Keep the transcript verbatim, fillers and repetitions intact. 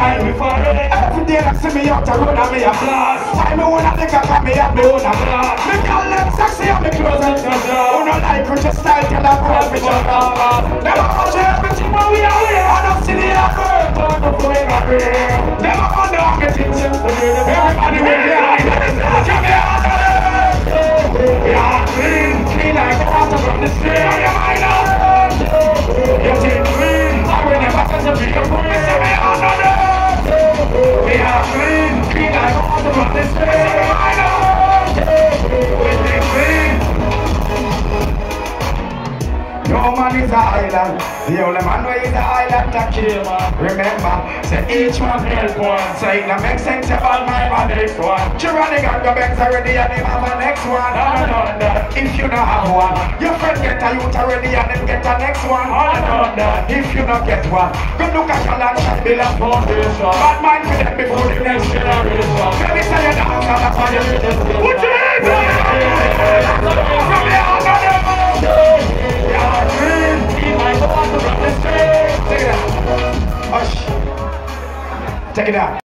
time we for it. Every day I see me out the road and me a blast. Time me wanna think I me have me own a blast. Me call them sexy and me clothes and trouser. Who no like with your style till I broke me shut up. Never watch everything when we are here. I don't see the effort, but the way I feel. Never wonder how me teach you. Everybody will be like this. Give me all the love. We are clean, clean like water from the street. You might know. You're clean. I will never touch a big boy. Give me all the love. We are clean, clean like water from the street. You might know. We're clean. No man is an island. The only man where is an island to kill man. Remember, say each man help one. So it don't make sense if all my man next one. Tyranny got the banks already and him have a next one. All done that. If you don't have one, your friend get a youth already and him get a next one. All done that. If you don't get one, go look at your land and build a foundation. Bad mind for them before the next generation. Let me tell you the house and the fire. What you need? From the house and the Take it out. Hush. Take it out.